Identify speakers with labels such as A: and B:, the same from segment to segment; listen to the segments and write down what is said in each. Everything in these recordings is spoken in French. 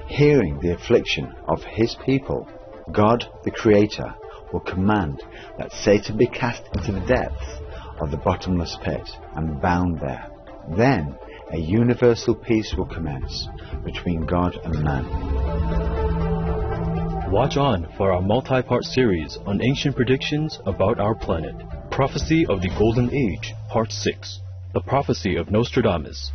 A: Hearing the affliction of his people, God the Creator will command that Satan be cast into the depths of the bottomless pit and bound there. Then a universal peace will commence between God and man.
B: Watch on for our multi-part series on ancient predictions about our planet. Prophecy of the Golden Age, Part 6. The Prophecy of Nostradamus.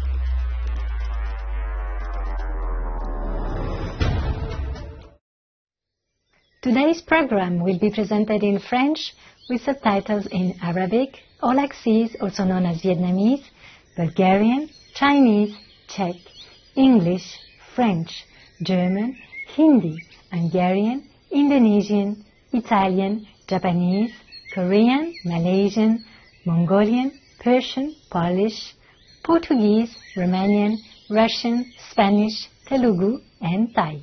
C: Today's program will be presented in French with subtitles in Arabic, Aulacese, also known as Vietnamese, Bulgarian, Chinese, Czech, English, French, German, Hindi, Hungarian, Indonesian, Italian, Japanese, Korean, Malaysian, Mongolian, Persian, Polish, Portuguese, Romanian, Russian, Spanish, Telugu, and Thai.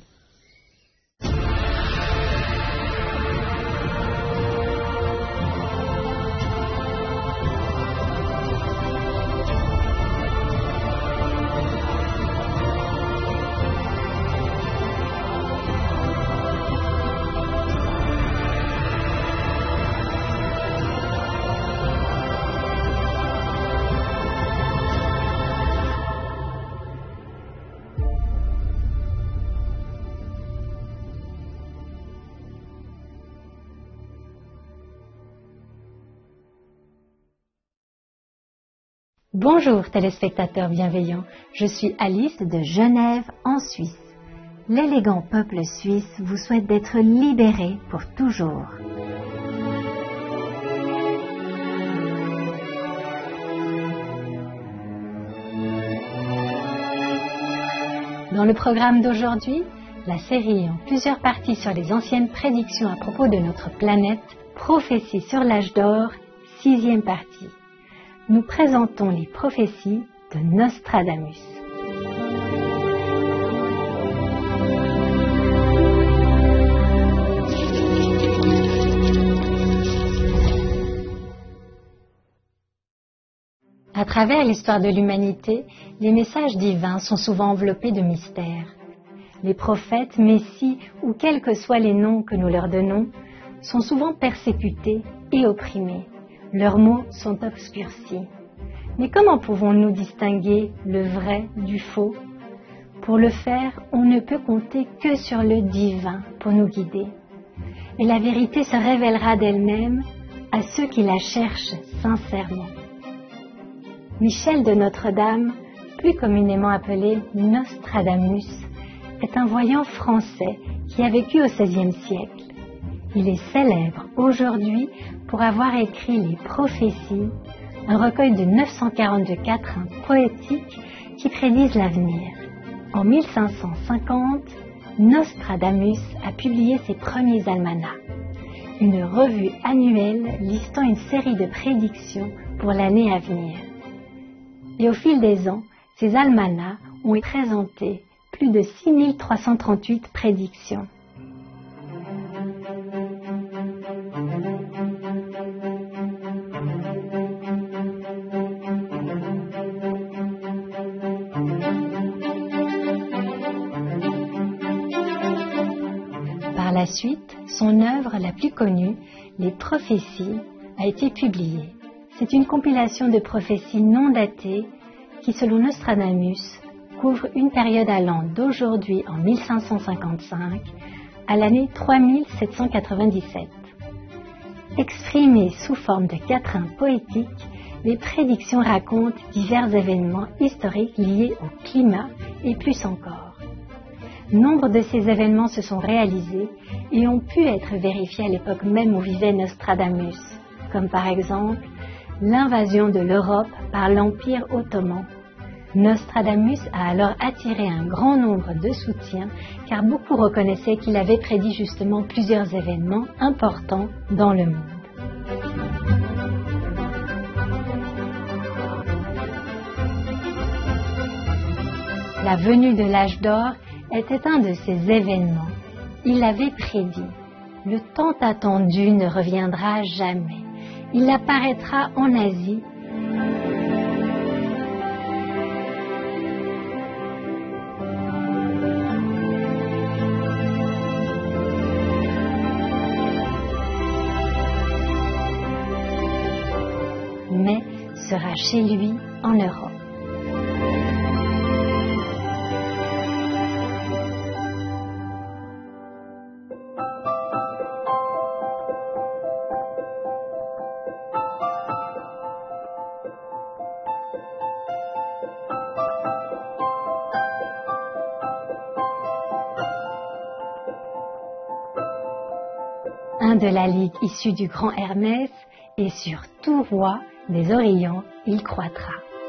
C: Bonjour téléspectateurs bienveillants, je suis Alice de Genève en Suisse. L'élégant peuple suisse vous souhaite d'être libéré pour toujours. Dans le programme d'aujourd'hui, la série en plusieurs parties sur les anciennes prédictions à propos de notre planète, Prophéties sur l'âge d'or, 6e partie. Nous présentons les prophéties de Nostradamus. À travers l'histoire de l'humanité, les messages divins sont souvent enveloppés de mystères. Les prophètes, messies ou quels que soient les noms que nous leur donnons, sont souvent persécutés et opprimés. Leurs mots sont obscurcis. Mais comment pouvons-nous distinguer le vrai du faux? Pour le faire, on ne peut compter que sur le divin pour nous guider. Et la vérité se révélera d'elle-même à ceux qui la cherchent sincèrement. Michel de Notre-Dame, plus communément appelé Nostradamus, est un voyant français qui a vécu au XVIe siècle. Il est célèbre aujourd'hui pour avoir écrit les Prophéties, un recueil de 942 quatrains poétiques qui prédisent l'avenir. En 1550, Nostradamus a publié ses premiers almanachs, une revue annuelle listant une série de prédictions pour l'année à venir. Et au fil des ans, ces almanachs ont présenté plus de 6338 prédictions. Par la suite, son œuvre la plus connue, Les Prophéties, a été publiée. C'est une compilation de prophéties non datées qui, selon Nostradamus, couvre une période allant d'aujourd'hui en 1555 à l'année 3797. Exprimées sous forme de quatrains poétiques, les prédictions racontent divers événements historiques liés au climat et plus encore. Nombre de ces événements se sont réalisés et ont pu être vérifiés à l'époque même où vivait Nostradamus, comme par exemple l'invasion de l'Europe par l'Empire ottoman. Nostradamus a alors attiré un grand nombre de soutiens car beaucoup reconnaissaient qu'il avait prédit justement plusieurs événements importants dans le monde. La venue de l'âge d'or était un de ces événements. Il l'avait prédit. Le tant attendu ne reviendra jamais. Il apparaîtra en Asie. message chez lui en Europe. Un de la ligue issue du grand Hermès, et sur tout roi des Orients il croîtra.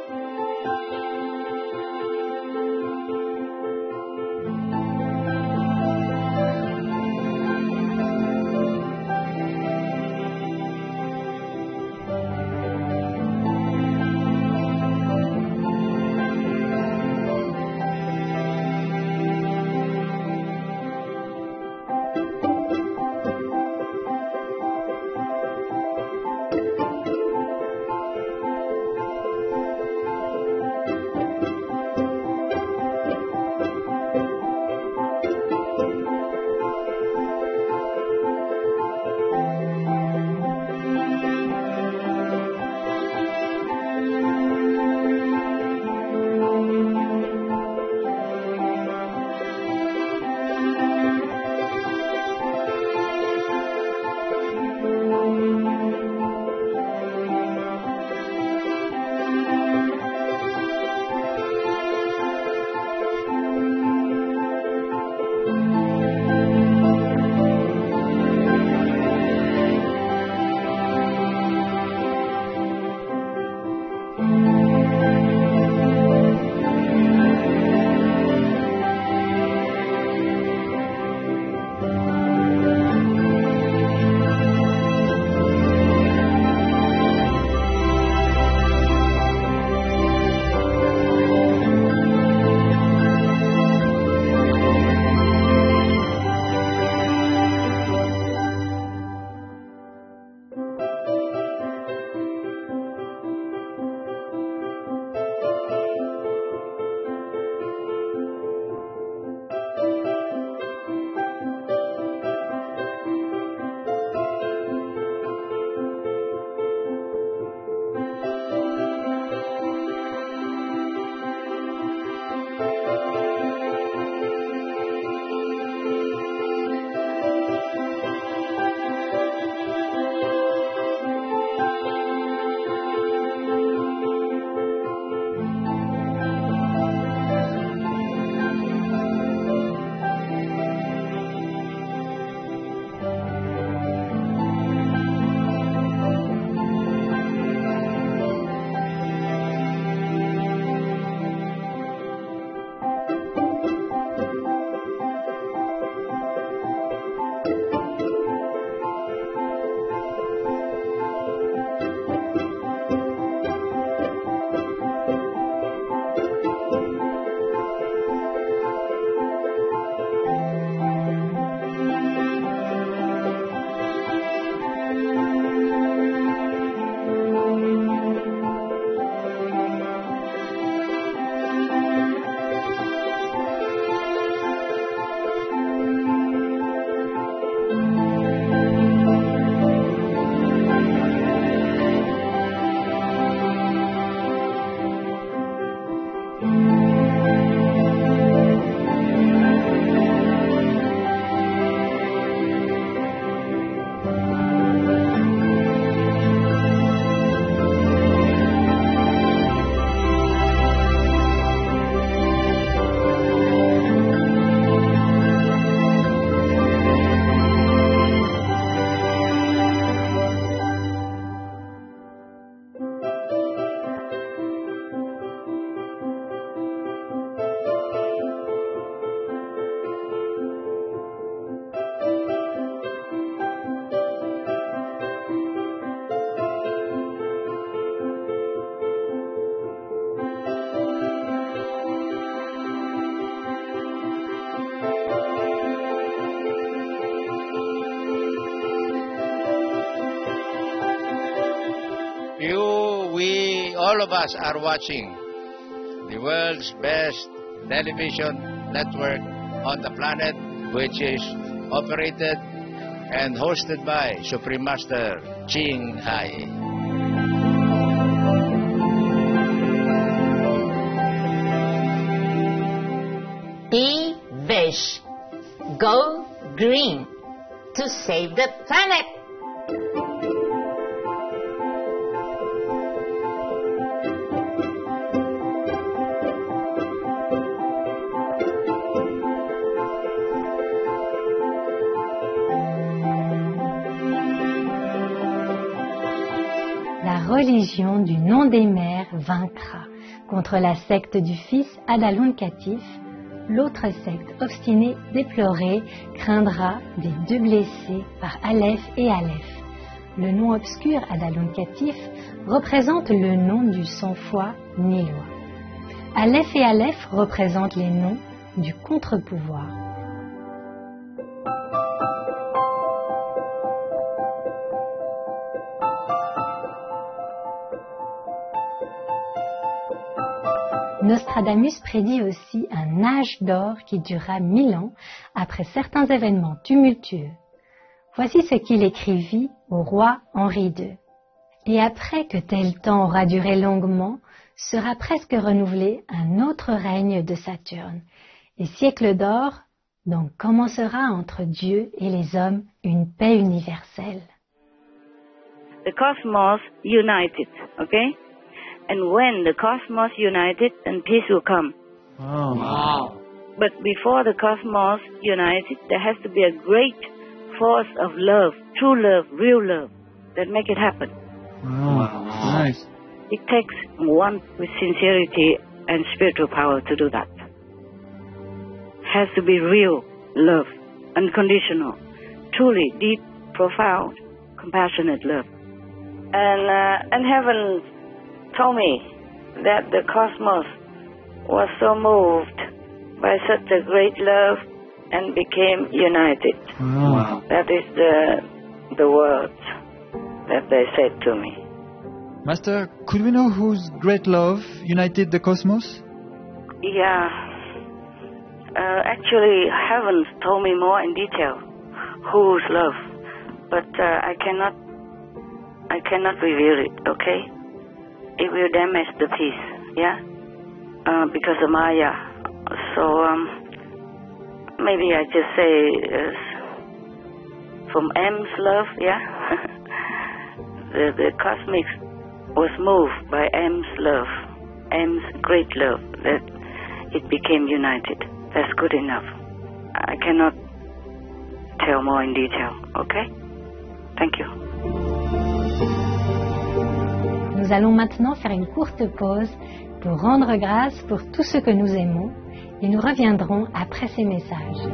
D: all of us are watching the world's best television network on the planet, which is operated and hosted by Supreme Master Ching Hai.
E: Be Vish. Go green to save the planet.
C: La religion du nom des mères vaincra. Contre la secte du fils Adaluncatif, l'autre secte obstinée, déplorée, craindra des deux blessés par Aleph et Aleph. Le nom obscur Adaluncatif représente le nom du sans-foi nilois. Aleph et Aleph représentent les noms du contre-pouvoir. Nostradamus prédit aussi un âge d'or qui durera 1000 ans après certains événements tumultueux. Voici ce qu'il écrivit au roi Henri II. Et après que tel temps aura duré longuement, sera presque renouvelé un autre règne de Saturne. Et siècle d'or, donc commencera entre Dieu et les hommes une paix universelle.
F: The cosmos united, okay? And when the cosmos united, then peace will come.
G: Wow.
F: But before the cosmos united, there has to be a great force of love, true love, real love, that make it happen.
G: Wow. Nice.
F: It takes one with sincerity and spiritual power to do that. Has to be real love, unconditional, truly deep, profound, compassionate love. And heaven told me that the cosmos was so moved by such a great love and became united.
G: Wow.
F: That is the words that they said to me.
G: Master, could we know whose great love united the cosmos?
F: Yeah. Actually, heavens told me more in detail whose love, but I cannot reveal it. Okay? It will damage the peace, yeah? Because of Maya. So, maybe I just say from M's love, yeah? the cosmic was moved by M's love, M's great love, that it became united. That's good enough. I cannot tell more in detail, okay? Thank you.
C: Nous allons maintenant faire une courte pause pour rendre grâce pour tout ce que nous aimons et nous reviendrons après ces messages.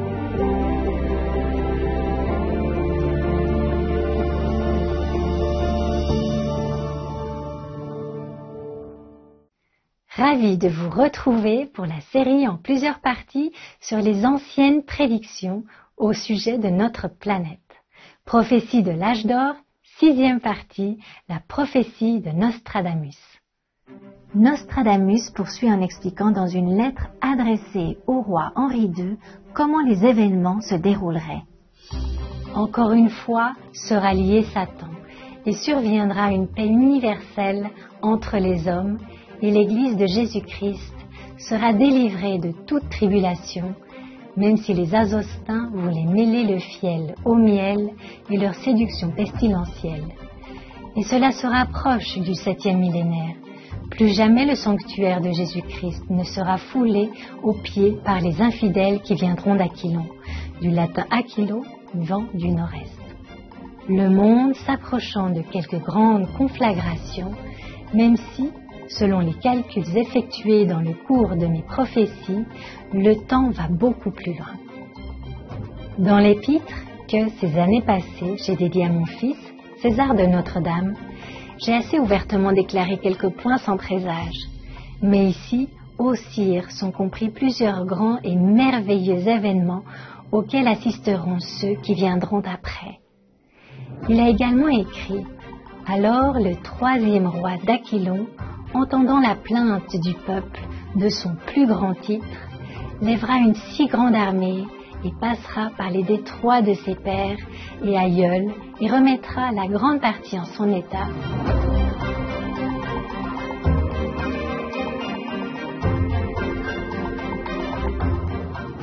C: Ravi de vous retrouver pour la série en plusieurs parties sur les anciennes prédictions au sujet de notre planète. Prophétie de l'âge d'or, 6e partie, la prophétie de Nostradamus. Nostradamus poursuit en expliquant dans une lettre adressée au roi Henri II comment les événements se dérouleraient. Encore une fois sera lié Satan et surviendra une paix universelle entre les hommes et l'Église de Jésus-Christ sera délivrée de toute tribulation, même si les Azostins voulaient mêler le fiel au miel et leur séduction pestilentielle. Et cela se rapproche du 7e millénaire. Plus jamais le sanctuaire de Jésus-Christ ne sera foulé aux pieds par les infidèles qui viendront d'Aquilon, du latin aquilo, vent du nord-est. Le monde s'approchant de quelques grandes conflagrations, même si, selon les calculs effectués dans le cours de mes prophéties, le temps va beaucoup plus loin. Dans l'épître que, ces années passées, j'ai dédié à mon fils, César de Notre-Dame, j'ai assez ouvertement déclaré quelques points sans présage. Mais ici, ô sire, sont compris plusieurs grands et merveilleux événements auxquels assisteront ceux qui viendront après. Il a également écrit « Alors le 3e roi d'Aquilon, entendant la plainte du peuple de son plus grand titre, lèvera une si grande armée et passera par les détroits de ses pères et aïeuls et remettra la grande partie en son état.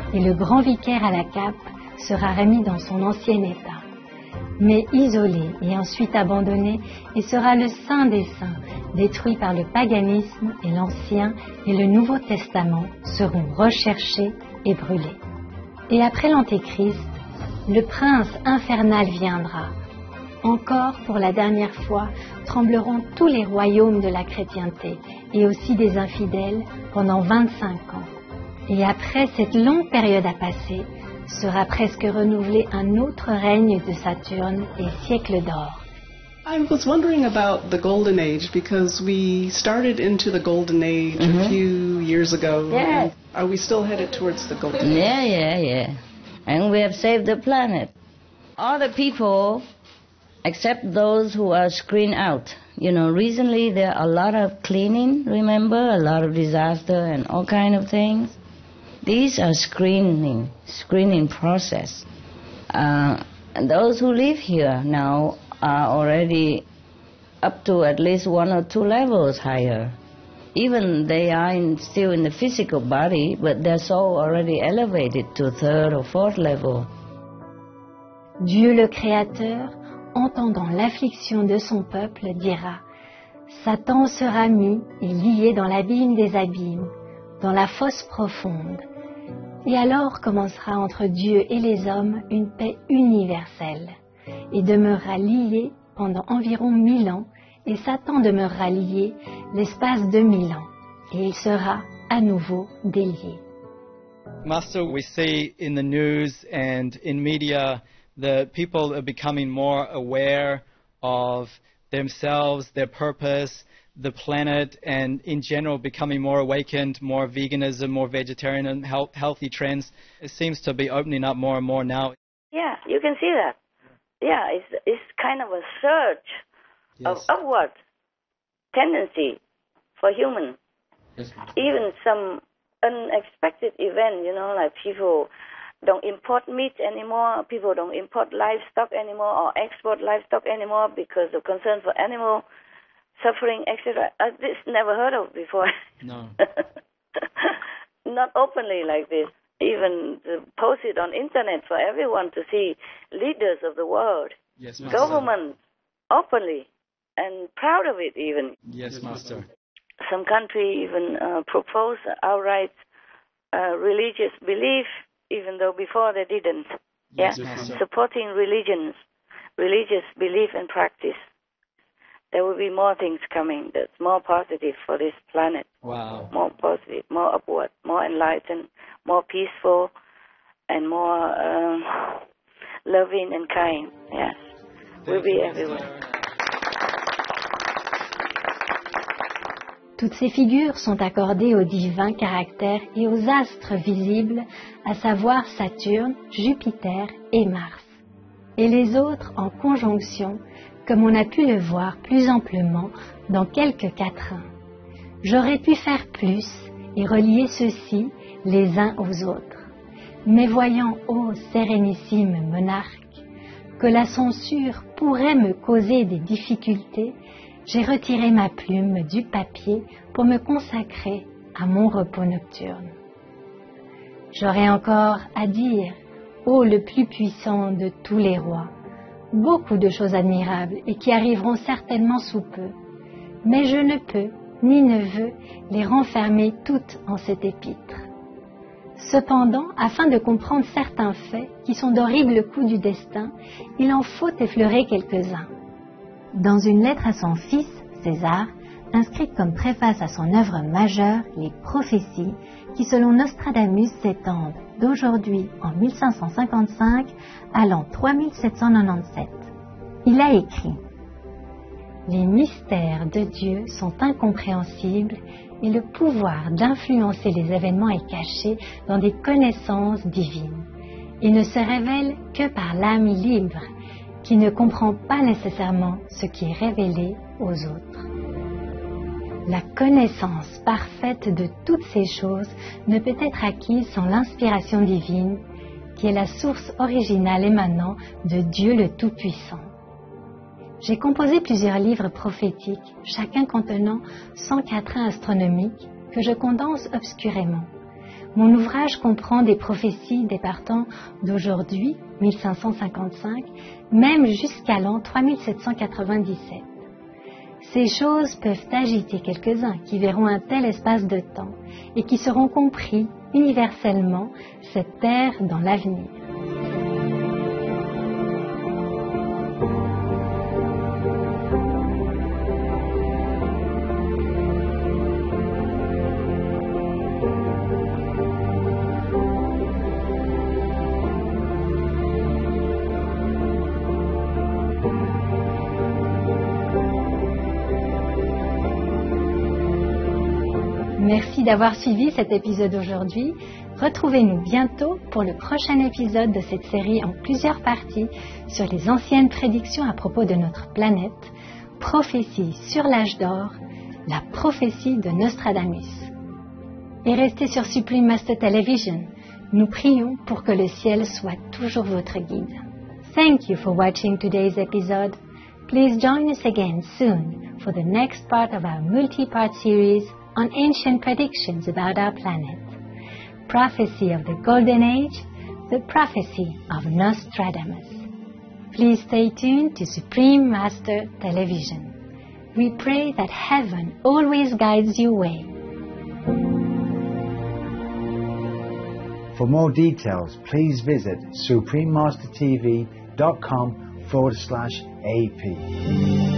C: et le grand vicaire à la cape sera remis dans son ancien état. Mais isolé et ensuite abandonné, il sera le Saint des Saints, détruit par le paganisme, et l'Ancien et le Nouveau Testament seront recherchés et brûlés. Et après l'Antéchrist, le prince infernal viendra. Encore pour la dernière fois, trembleront tous les royaumes de la chrétienté et aussi des infidèles pendant 25 ans. Et après cette longue période à passer, sera presque renouvelé un autre règne de Saturne et siècle d'or.
H: I was wondering about the Golden Age because we started into the Golden Age a few years ago.
I: Yes.
H: Are we still headed towards the Golden Age?
I: Yeah. And we have saved the planet. All the people, except those who are screened out. You know, recently there are a lot of cleaning, remember? A lot of disaster and all kind of things. These are screening process. And those who live here now are already up to at least 1 or 2 levels higher. Even they are still in the physical body, but their soul already elevated to 3rd or 4th level.
C: Dieu le Créateur, entendant l'affliction de son peuple, dira « Satan sera mis et lié dans l'abîme des abîmes, dans la fosse profonde. Et alors commencera entre Dieu et les hommes une paix universelle, et demeurera lié pendant environ 1000 ans, et Satan demeurera lié l'espace de 1000 ans, et il sera à nouveau délié. »
J: Master, we see in the news and in media that people are becoming more aware of themselves, their purpose, the planet, and in general becoming more awakened, more veganism, more vegetarian and healthy trends. It seems to be opening up more and more now.
K: Yeah, you can see that. Yeah, it's kind of a surge of upward tendency for humans.
J: Yes.
K: Even some unexpected event, you know, like people don't import meat anymore, people don't import livestock anymore or export livestock anymore because of concern for animal suffering, etc. This never heard of before.
J: No.
K: Not openly like this. Even post it on internet for everyone to see. Leaders of the world,
J: yes, Master.
K: Government, openly and proud of it even.
J: Yes, Master.
K: Some country even propose outright religious belief, even though before they didn't.
J: Yes,
K: yeah,
J: Master.
K: Supporting religions, religious belief and practice. There will be more things coming that's more positive for this planet.
J: Wow.
K: More positive, more upward, more enlightened, more peaceful, and more loving and kind. Yes. We'll be everywhere.
C: Toutes ces figures sont accordées aux divins caractères et aux astres visibles, à savoir Saturne, Jupiter et Mars. Et les autres en conjonction, comme on a pu le voir plus amplement dans quelques quatrains. J'aurais pu faire plus et relier ceux-ci les uns aux autres. Mais voyant, ô sérénissime monarque, que la censure pourrait me causer des difficultés, j'ai retiré ma plume du papier pour me consacrer à mon repos nocturne. J'aurais encore à dire, ô le plus puissant de tous les rois, beaucoup de choses admirables et qui arriveront certainement sous peu, mais je ne peux ni ne veux les renfermer toutes en cet épître. Cependant, afin de comprendre certains faits qui sont d'horribles coups du destin, il en faut effleurer quelques-uns. Dans une lettre à son fils, César, inscrite comme préface à son œuvre majeure, les prophéties, qui selon Nostradamus s'étendent d'aujourd'hui en 1555 à l'an 3797. Il a écrit « Les mystères de Dieu sont incompréhensibles et le pouvoir d'influencer les événements est caché dans des connaissances divines et ne se révèle que par l'âme libre qui ne comprend pas nécessairement ce qui est révélé aux autres. La connaissance parfaite de toutes ces choses ne peut être acquise sans l'inspiration divine, qui est la source originale émanant de Dieu le Tout-Puissant. J'ai composé plusieurs livres prophétiques, chacun contenant 100 quatrains astronomiques, que je condense obscurément. Mon ouvrage comprend des prophéties départant d'aujourd'hui, 1555, même jusqu'à l'an 3797. Ces choses peuvent agiter quelques-uns qui verront un tel espace de temps et qui seront compris universellement cette terre dans l'avenir. Merci d'avoir suivi cet épisode aujourd'hui. Retrouvez-nous bientôt pour le prochain épisode de cette série en plusieurs parties sur les anciennes prédictions à propos de notre planète, prophéties sur l'âge d'or, la prophétie de Nostradamus. Et restez sur Supreme Master Television. Nous prions pour que le ciel soit toujours votre guide. Thank you for watching today's episode. Please join us again soon for the next part of our multi-part series on ancient predictions about our planet. Prophecy of the Golden Age, the prophecy of Nostradamus. Please stay tuned to Supreme Master Television. We pray that heaven always guides your way.
A: For more details, please visit suprememastertv.com/AP.